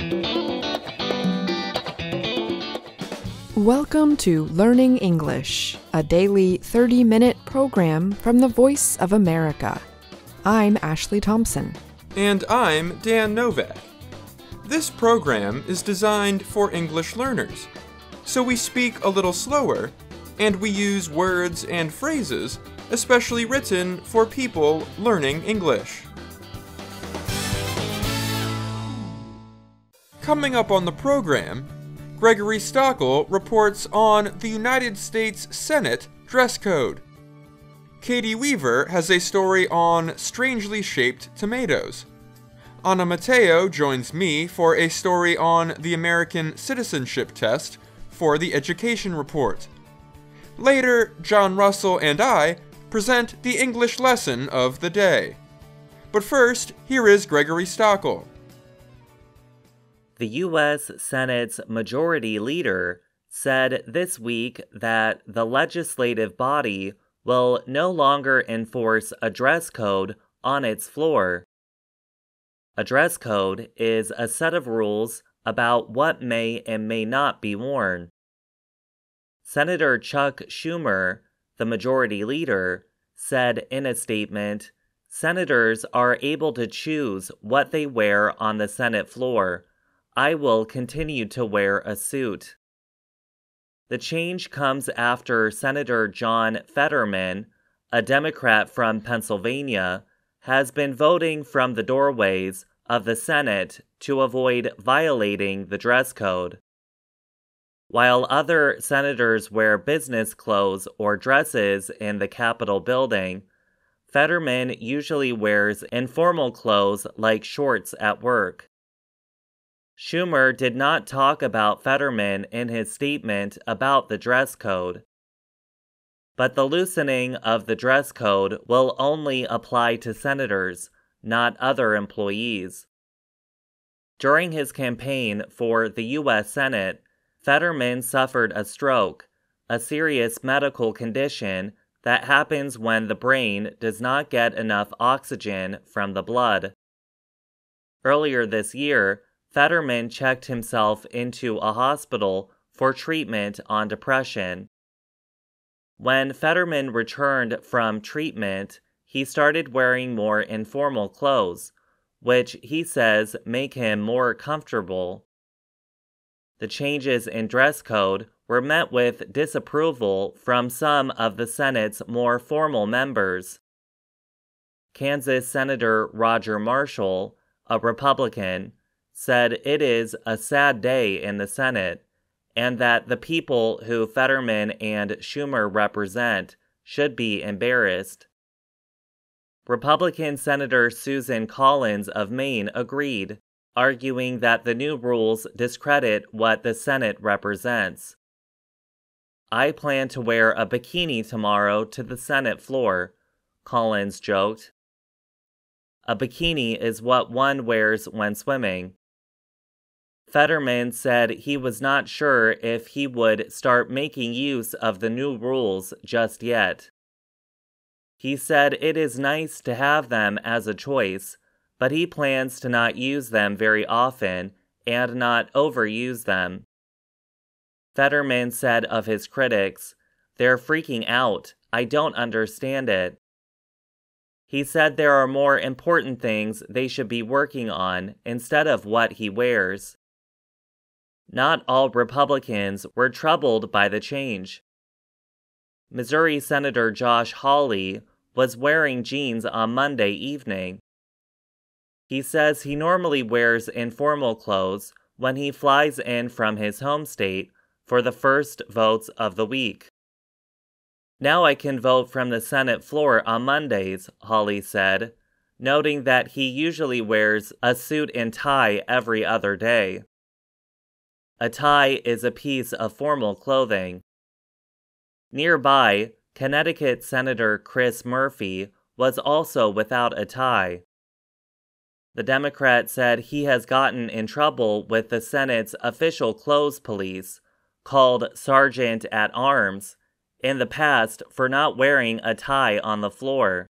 Welcome to Learning English, a daily 30-minute program from the Voice of America. I'm Ashley Thompson. And I'm Dan Novak. This program is designed for English learners, so we speak a little slower, and we use words and phrases especially written for people learning English. Coming up on the program, Gregory Stachel reports on the United States Senate dress code. Caty Weaver has a story on strangely shaped tomatoes. Anna Matteo joins me for a story on the American Citizenship test for the Education Report. Later, John Russell and I present the English lesson of the day. But first, here is Gregory Stachel. The U.S. Senate's Majority Leader said this week that the legislative body will no longer enforce a dress code on its floor. A dress code is a set of rules about what may and may not be worn. Senator Chuck Schumer, the Majority Leader, said in a statement, "Senators are able to choose what they wear on the Senate floor. I will continue to wear a suit." The change comes after Senator John Fetterman, a Democrat from Pennsylvania, has been voting from the doorways of the Senate to avoid violating the dress code. While other senators wear business clothes or dresses in the Capitol building, Fetterman usually wears informal clothes like shorts at work. Schumer did not talk about Fetterman in his statement about the dress code. But the loosening of the dress code will only apply to senators, not other employees. During his campaign for the U.S. Senate, Fetterman suffered a stroke, a serious medical condition that happens when the brain does not get enough oxygen from the blood. Earlier this year, Fetterman checked himself into a hospital for treatment on depression. When Fetterman returned from treatment, he started wearing more informal clothes, which he says make him more comfortable. The changes in dress code were met with disapproval from some of the Senate's more formal members. Kansas Senator Roger Marshall, a Republican, said it is a sad day in the Senate, and that the people who Fetterman and Schumer represent should be embarrassed. Republican Senator Susan Collins of Maine agreed, arguing that the new rules discredit what the Senate represents. "I plan to wear a bikini tomorrow to the Senate floor," Collins joked. A bikini is what one wears when swimming. Fetterman said he was not sure if he would start making use of the new rules just yet. He said it is nice to have them as a choice, but he plans to not use them very often and not overuse them. Fetterman said of his critics, "They're freaking out. I don't understand it." He said there are more important things they should be working on instead of what he wears. Not all Republicans were troubled by the change. Missouri Senator Josh Hawley was wearing jeans on Monday evening. He says he normally wears informal clothes when he flies in from his home state for the first votes of the week. "Now I can vote from the Senate floor on Mondays," Hawley said, noting that he usually wears a suit and tie every other day. A tie is a piece of formal clothing. Nearby, Connecticut Senator Chris Murphy was also without a tie. The Democrat said he has gotten in trouble with the Senate's official clothes police, called Sergeant at Arms, in the past for not wearing a tie on the floor.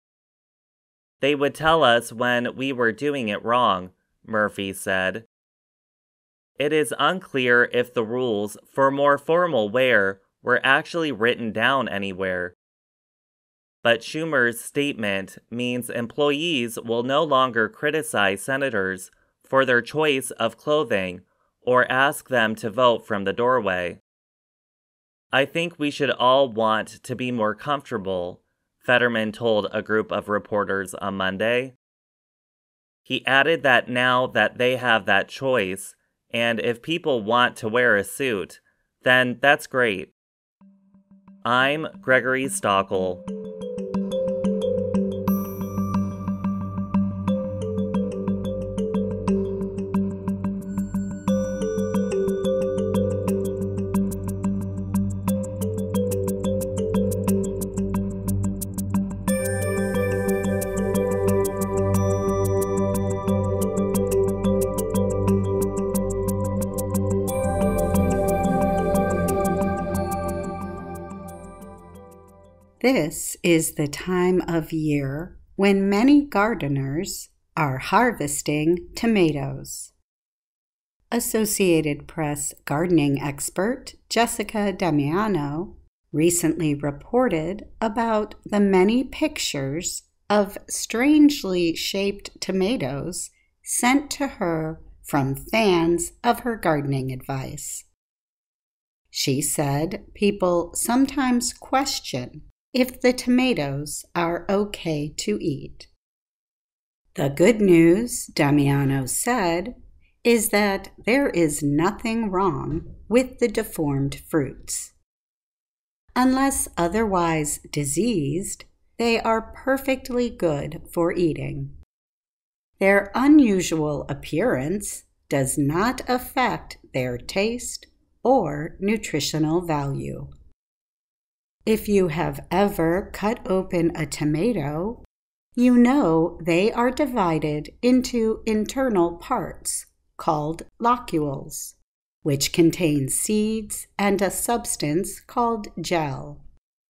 "They would tell us when we were doing it wrong," Murphy said. it is unclear if the rules for more formal wear were actually written down anywhere. But Schumer's statement means employees will no longer criticize senators for their choice of clothing or ask them to vote from the doorway. I think we should all want to be more comfortable, Fetterman told a group of reporters on Monday. He added that now that they have that choice, and if people want to wear a suit, then that's great. I'm Gregory Stachel. This is the time of year when many gardeners are harvesting tomatoes. Associated Press gardening expert Jessica Damiano recently reported about the many pictures of strangely shaped tomatoes sent to her from fans of her gardening advice. She said people sometimes question if the tomatoes are okay to eat. The good news, Damiano said, is that there is nothing wrong with the deformed fruits. Unless otherwise diseased, they are perfectly good for eating. Their unusual appearance does not affect their taste or nutritional value. If you have ever cut open a tomato, you know they are divided into internal parts called locules, which contain seeds and a substance called gel.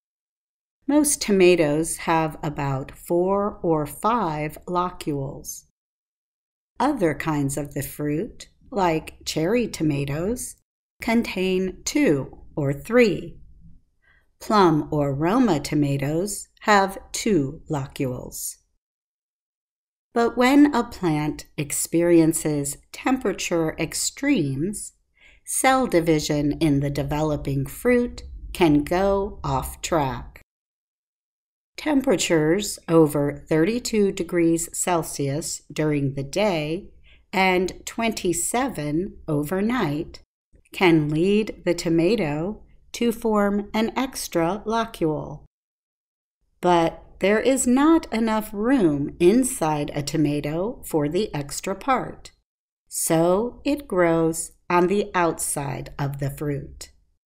Most tomatoes have about 4 or 5 locules. Other kinds of the fruit, like cherry tomatoes, contain 2 or 3. Plum or Roma tomatoes have 2 locules. But when a plant experiences temperature extremes, cell division in the developing fruit can go off track. Temperatures over 32 degrees Celsius during the day and 27 overnight can lead the tomato to form an extra locule. But there is not enough room inside a tomato for the extra part, so it grows on the outside of the fruit.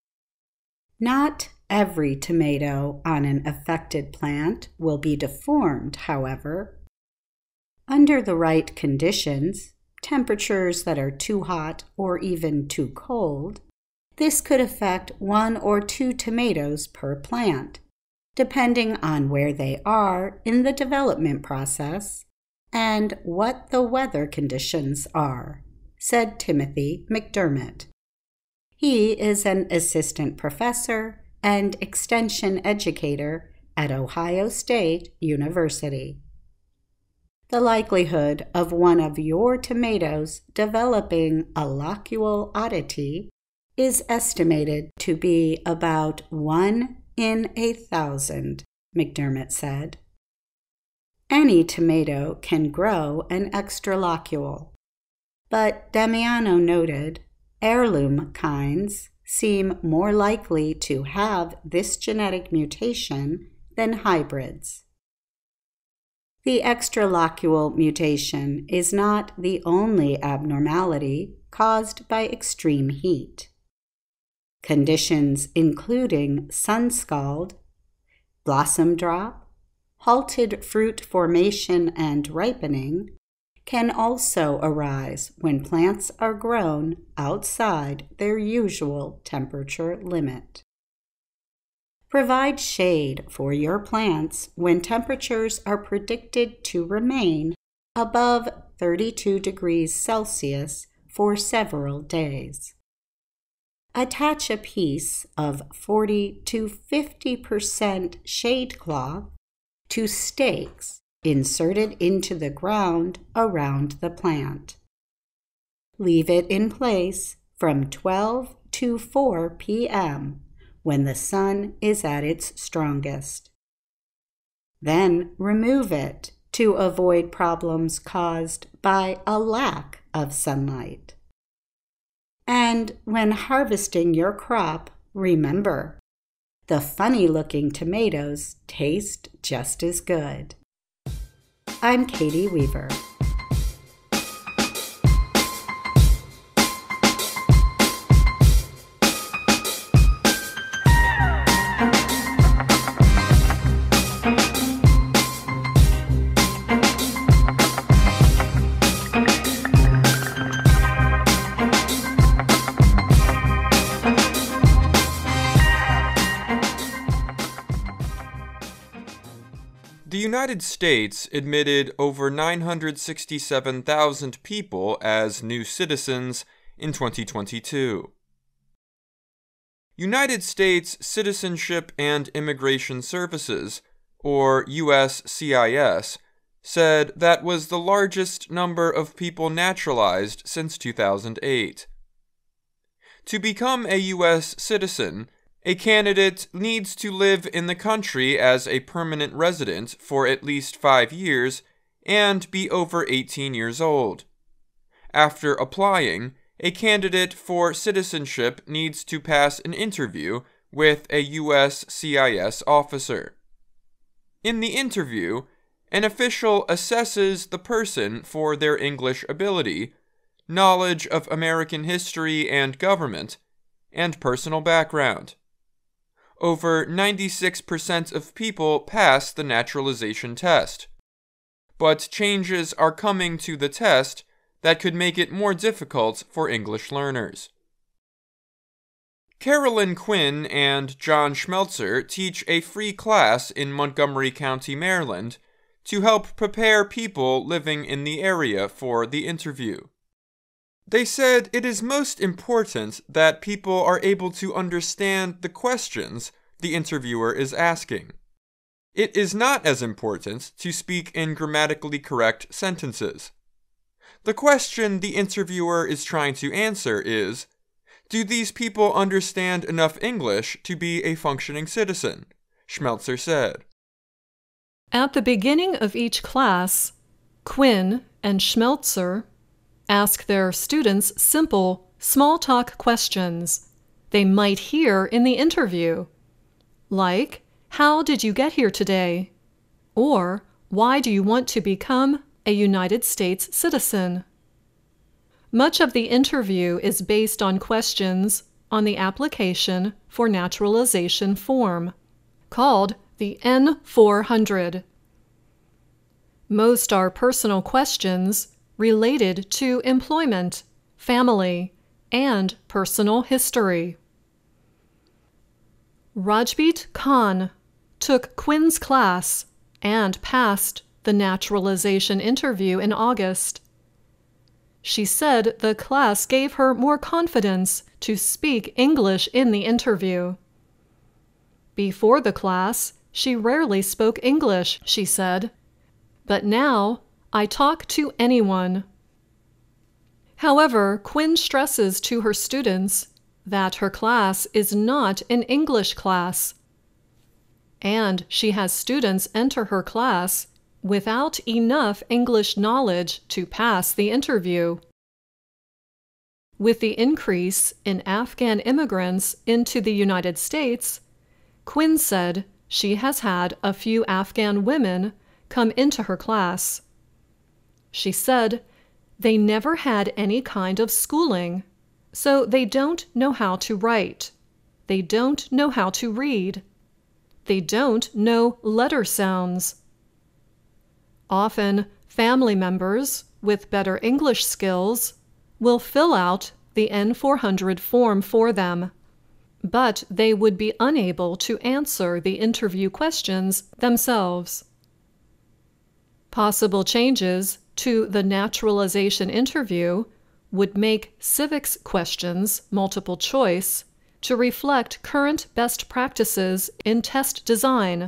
Not every tomato on an affected plant will be deformed, however. Under the right conditions, temperatures that are too hot or even too cold, this could affect 1 or 2 tomatoes per plant, depending on where they are in the development process and what the weather conditions are, said Timothy McDermott. He is an assistant professor and extension educator at Ohio State University. The likelihood of one of your tomatoes developing a locule oddity is estimated to be about 1 in 1,000, McDermott said. Any tomato can grow an extra locule, but Damiano noted heirloom kinds seem more likely to have this genetic mutation than hybrids. The extra locule mutation is not the only abnormality caused by extreme heat. Conditions including sun scald, blossom drop, halted fruit formation and ripening can also arise when plants are grown outside their usual temperature limit. Provide shade for your plants when temperatures are predicted to remain above 32 degrees Celsius for several days. Attach a piece of 40 to 50% shade cloth to stakes inserted into the ground around the plant. Leave it in place from 12 to 4 p.m. when the sun is at its strongest. Then remove it to avoid problems caused by a lack of sunlight. And when harvesting your crop, remember, the funny-looking tomatoes taste just as good. I'm Caty Weaver. The United States admitted over 967,000 people as new citizens in 2022. United States Citizenship and Immigration Services, or USCIS, said that was the largest number of people naturalized since 2008. To become a U.S. citizen, a candidate needs to live in the country as a permanent resident for at least 5 years and be over 18 years old. After applying, a candidate for citizenship needs to pass an interview with a USCIS officer. In the interview, an official assesses the person for their English ability, knowledge of American history and government, and personal background. Over 96% of people pass the naturalization test. But changes are coming to the test that could make it more difficult for English learners. Carolyn Quinn and John Schmelzer teach a free class in Montgomery County, Maryland, to help prepare people living in the area for the interview. They said it is most important that people are able to understand the questions the interviewer is asking. It is not as important to speak in grammatically correct sentences. The question the interviewer is trying to answer is, do these people understand enough English to be a functioning citizen? Schmelzer said. At the beginning of each class, Quinn and Schmelzer ask their students simple, small-talk questions they might hear in the interview, like, "How did you get here today?" or "Why do you want to become a United States citizen?" Much of the interview is based on questions on the application for naturalization form, called the N-400. Most are personal questions related to employment, family, and personal history. Rajbeet Khan took Quinn's class and passed the naturalization interview in August. She said the class gave her more confidence to speak English in the interview. Before the class, she rarely spoke English, she said, but now I talk to anyone. However, Quinn stresses to her students that her class is not an English class, and she has students enter her class without enough English knowledge to pass the interview. With the increase in Afghan immigrants into the United States, Quinn said she has had a few Afghan women come into her class. She said they never had any kind of schooling, so they don't know how to write. They don't know how to read. They don't know letter sounds. Often, family members with better English skills will fill out the N-400 form for them, but they would be unable to answer the interview questions themselves. Possible changes to the naturalization interview would make civics questions multiple choice to reflect current best practices in test design,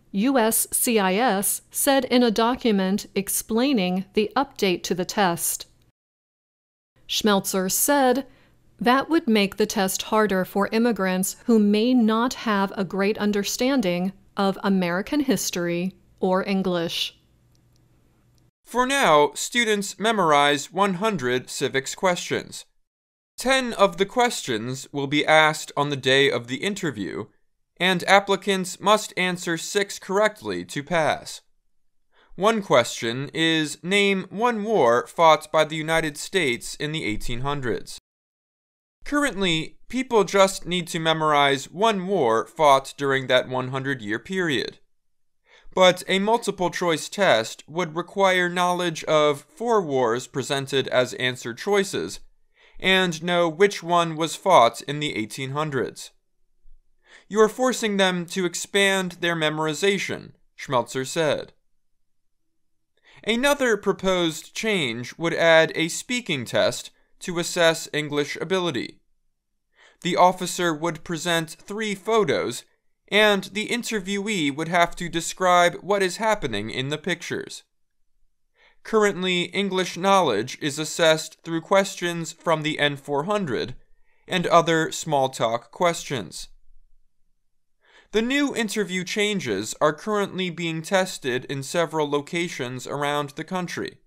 USCIS said in a document explaining the update to the test. Schmelzer said that would make the test harder for immigrants who may not have a great understanding of American history or English. For now, students memorize 100 civics questions. 10 of the questions will be asked on the day of the interview, and applicants must answer 6 correctly to pass. One question is, name one war fought by the United States in the 1800s. Currently, people just need to memorize one war fought during that 100-year period. But a multiple-choice test would require knowledge of 4 wars presented as answer choices, and know which one was fought in the 1800s. You are forcing them to expand their memorization, Schmelzer said. Another proposed change would add a speaking test to assess English ability. The officer would present 3 photos, and the interviewee would have to describe what is happening in the pictures. Currently, English knowledge is assessed through questions from the N400 and other small-talk questions. The new interview changes are currently being tested in several locations around the country.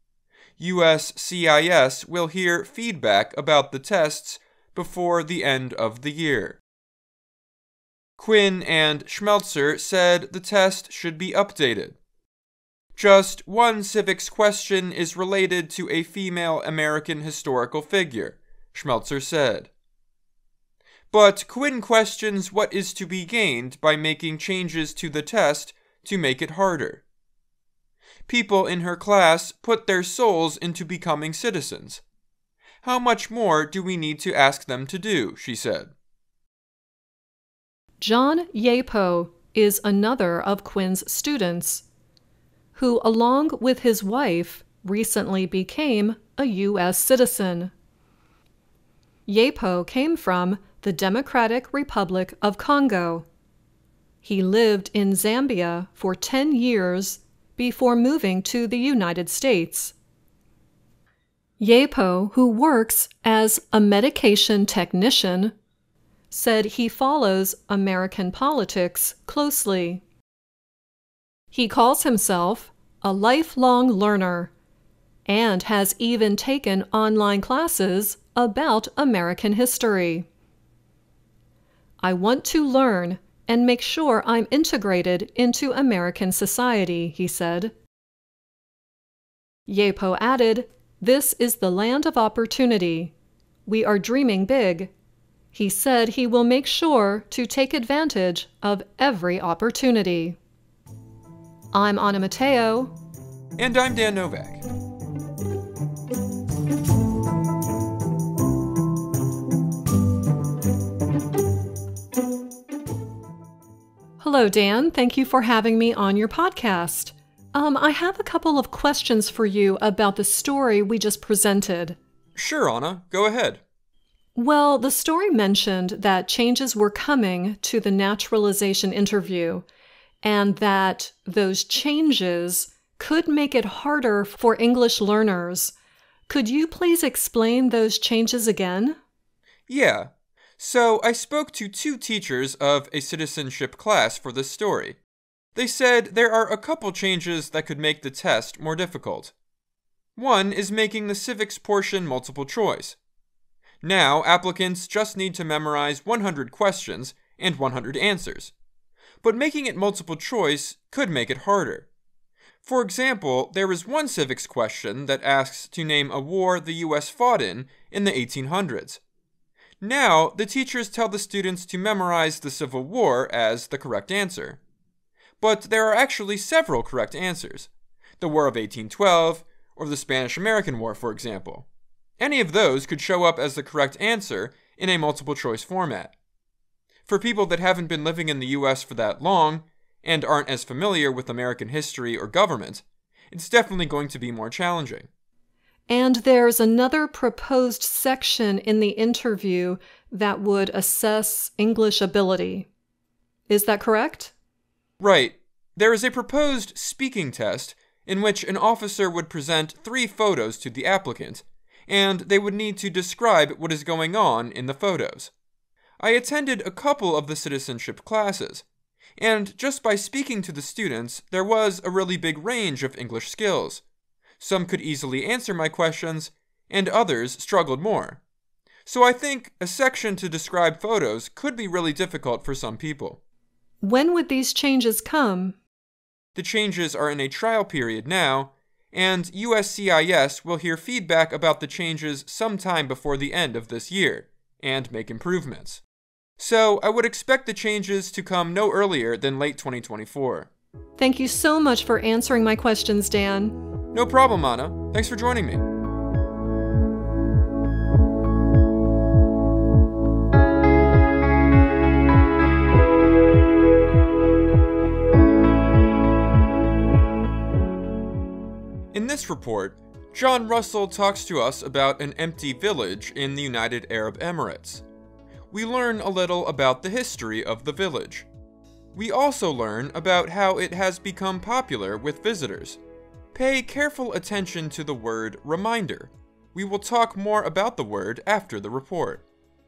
USCIS will hear feedback about the tests before the end of the year. Quinn and Schmelzer said the test should be updated. Just one civics question is related to a female American historical figure, Schmelzer said. But Quinn questions what is to be gained by making changes to the test to make it harder. People in her class put their souls into becoming citizens. How much more do we need to ask them to do, she said. John Yapo is another of Quinn's students, who, along with his wife, recently became a U.S. citizen. Yapo came from the Democratic Republic of Congo. He lived in Zambia for 10 years before moving to the United States. Yapo, who works as a medication technician, said he follows American politics closely. He calls himself a lifelong learner and has even taken online classes about American history. I want to learn and make sure I'm integrated into American society, he said. Yapo added, "This is the land of opportunity. We are dreaming big." He said he will make sure to take advantage of every opportunity. I'm Anna Matteo. And I'm Dan Novak. Hello, Dan. Thank you for having me on your podcast. I have a couple of questions for you about the story we just presented. Sure, Anna. Go ahead. Well, the story mentioned that changes were coming to the naturalization interview, and that those changes could make it harder for English learners. Could you please explain those changes again? Yeah. So I spoke to 2 teachers of a citizenship class for this story. They said there are a couple changes that could make the test more difficult. One is making the civics portion multiple choice. Now, applicants just need to memorize 100 questions and 100 answers. But making it multiple choice could make it harder. For example, there is one civics question that asks to name a war the U.S. fought in the 1800s. Now, the teachers tell the students to memorize the Civil War as the correct answer. But there are actually several correct answers. The War of 1812, or the Spanish-American War, for example. Any of those could show up as the correct answer in a multiple-choice format. For people that haven't been living in the U.S. for that long, and aren't as familiar with American history or government, it's definitely going to be more challenging. And there's another proposed section in the interview that would assess English ability. Is that correct? Right. There is a proposed speaking test in which an officer would present 3 photos to the applicant, and they would need to describe what is going on in the photos. I attended a couple of the citizenship classes, and just by speaking to the students, there was a really big range of English skills. Some could easily answer my questions, and others struggled more. So I think a section to describe photos could be really difficult for some people. When would these changes come? The changes are in a trial period now, and USCIS will hear feedback about the changes sometime before the end of this year, and make improvements. So I would expect the changes to come no earlier than late 2024. Thank you so much for answering my questions, Dan. No problem, Anna. Thanks for joining me. In this report, John Russell talks to us about an empty village in the United Arab Emirates. We learn a little about the history of the village. We also learn about how it has become popular with visitors. Pay careful attention to the word reminder. We will talk more about the word after the report.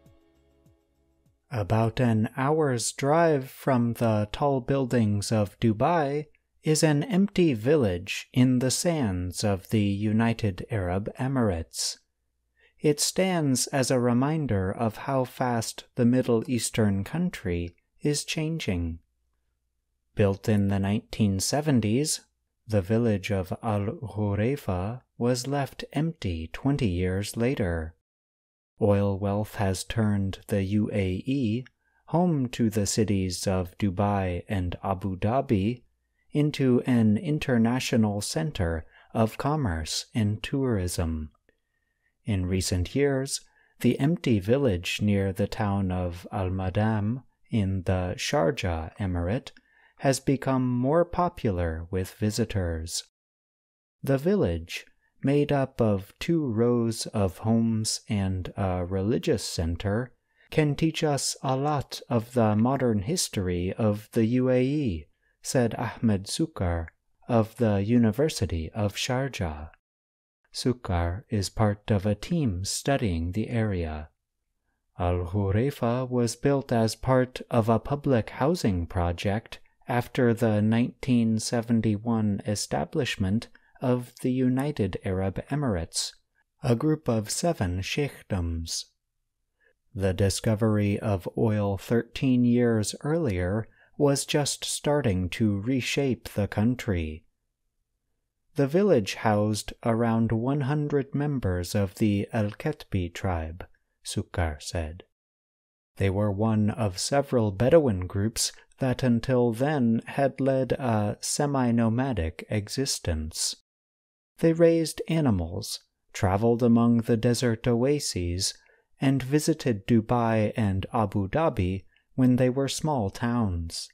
About an hour's drive from the tall buildings of Dubai is an empty village in the sands of the United Arab Emirates. It stands as a reminder of how fast the Middle Eastern country is changing. Built in the 1970s, the village of Al-Ghuraifa was left empty 20 years later. Oil wealth has turned the UAE, home to the cities of Dubai and Abu Dhabi, into an international center of commerce and tourism. In recent years, the empty village near the town of Al-Madam in the Sharjah Emirate has become more popular with visitors. The village, made up of 2 rows of homes and a religious center, can teach us a lot of the modern history of the UAE, said Ahmed Sukar of the University of Sharjah. Sukar is part of a team studying the area. Al-Ghuraifa was built as part of a public housing project after the 1971 establishment of the United Arab Emirates, a group of 7 sheikdoms. The discovery of oil 13 years earlier was just starting to reshape the country. The village housed around 100 members of the Al-Ketbi tribe, Sukar said. They were one of several Bedouin groups that until then had led a semi-nomadic existence. They raised animals, traveled among the desert oases, and visited Dubai and Abu Dhabi when they were small towns.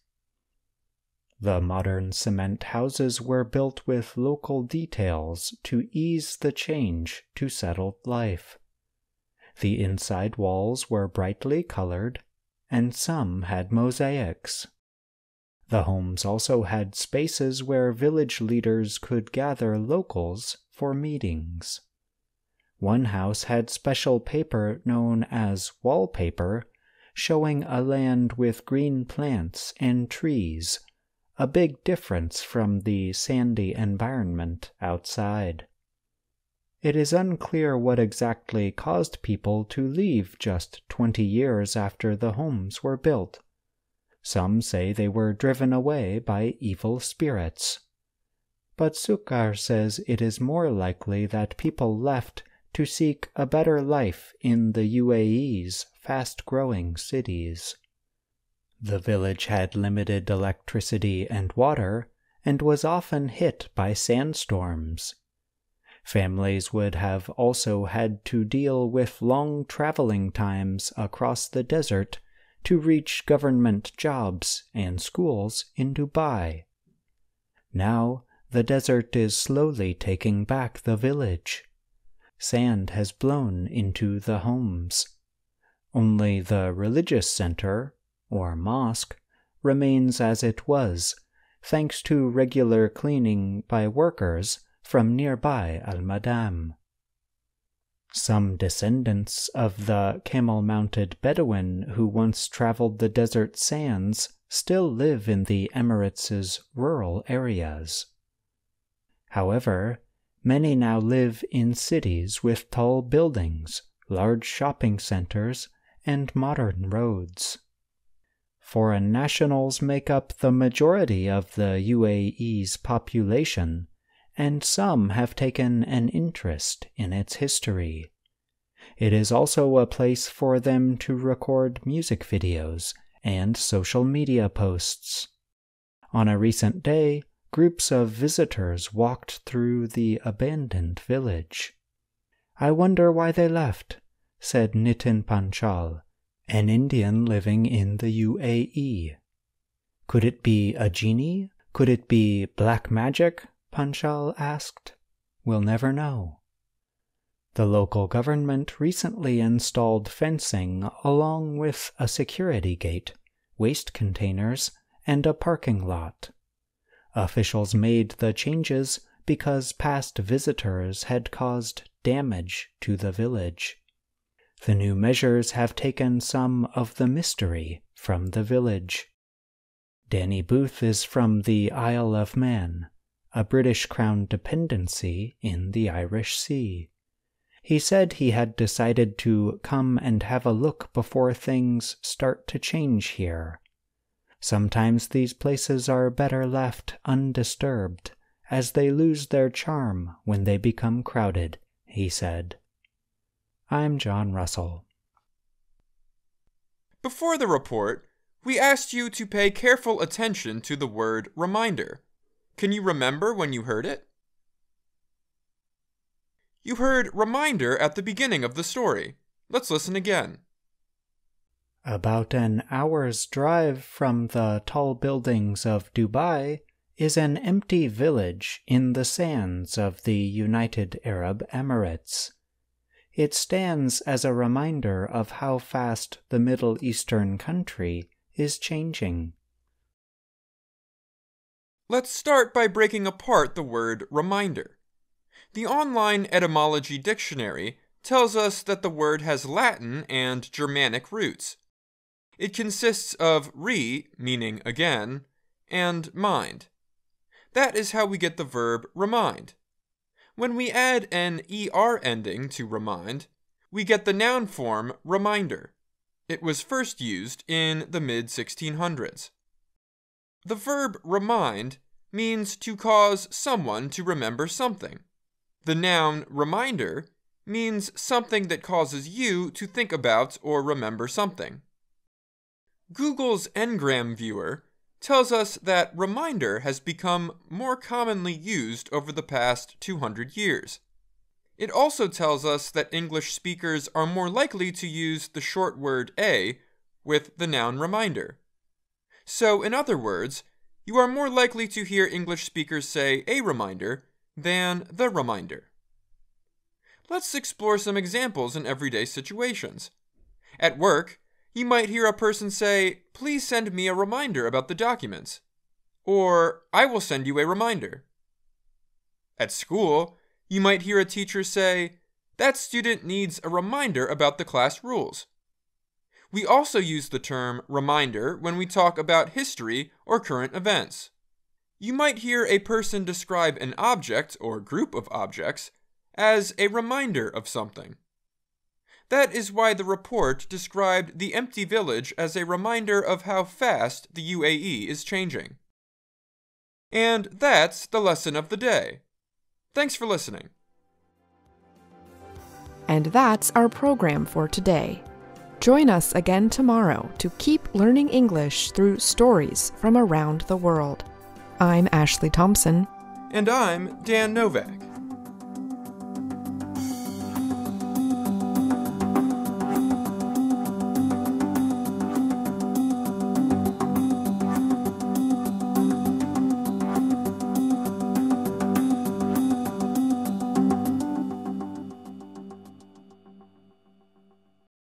The modern cement houses were built with local details to ease the change to settled life. The inside walls were brightly colored, and some had mosaics. The homes also had spaces where village leaders could gather locals for meetings. One house had special paper known as wallpaper, showing a land with green plants and trees, a big difference from the sandy environment outside. It is unclear what exactly caused people to leave just 20 years after the homes were built. Some say they were driven away by evil spirits. But Sukar says it is more likely that people left to seek a better life in the UAE's fast-growing cities. The village had limited electricity and water and was often hit by sandstorms. Families would have also had to deal with long traveling times across the desert to reach government jobs and schools in Dubai. Now, the desert is slowly taking back the village. Sand has blown into the homes. Only the religious center, or mosque, remains as it was, thanks to regular cleaning by workers from nearby Al-Madam. Some descendants of the camel-mounted Bedouin who once traveled the desert sands still live in the Emirates' rural areas. However, many now live in cities with tall buildings, large shopping centers, and modern roads. Foreign nationals make up the majority of the UAE's population, and some have taken an interest in its history. It is also a place for them to record music videos and social media posts. On a recent day, groups of visitors walked through the abandoned village. "I wonder why they left," said Nitin Panchal, an Indian living in the UAE. "Could it be a genie? Could it be black magic?" Panchal asked. "We'll never know." The local government recently installed fencing along with a security gate, waste containers, and a parking lot. Officials made the changes because past visitors had caused damage to the village. The new measures have taken some of the mystery from the village. Danny Booth is from the Isle of Man, a British Crown dependency in the Irish Sea. He said he had decided to come and have a look before things start to change here. Sometimes these places are better left undisturbed, as they lose their charm when they become crowded, he said. I'm John Russell. Before the report, we asked you to pay careful attention to the word reminder. Can you remember when you heard it? You heard reminder at the beginning of the story. Let's listen again. About an hour's drive from the tall buildings of Dubai is an empty village in the sands of the United Arab Emirates. It stands as a reminder of how fast the Middle Eastern country is changing. Let's start by breaking apart the word reminder. The online etymology dictionary tells us that the word has Latin and Germanic roots. It consists of re, meaning again, and mind. That is how we get the verb remind. When we add an er ending to remind, we get the noun form reminder. It was first used in the mid-1600s. The verb remind means to cause someone to remember something. The noun reminder means something that causes you to think about or remember something. Google's Ngram viewer tells us that reminder has become more commonly used over the past 200 years. It also tells us that English speakers are more likely to use the short word a with the noun reminder. So, in other words, you are more likely to hear English speakers say a reminder than the reminder. Let's explore some examples in everyday situations. At work, you might hear a person say, "Please send me a reminder about the documents," or "I will send you a reminder." At school, you might hear a teacher say, "That student needs a reminder about the class rules." We also use the term reminder when we talk about history or current events. You might hear a person describe an object or group of objects as a reminder of something. That is why the report described the empty village as a reminder of how fast the UAE is changing. And that's the lesson of the day. Thanks for listening. And that's our program for today. Join us again tomorrow to keep learning English through stories from around the world. I'm Ashley Thompson. And I'm Dan Novak.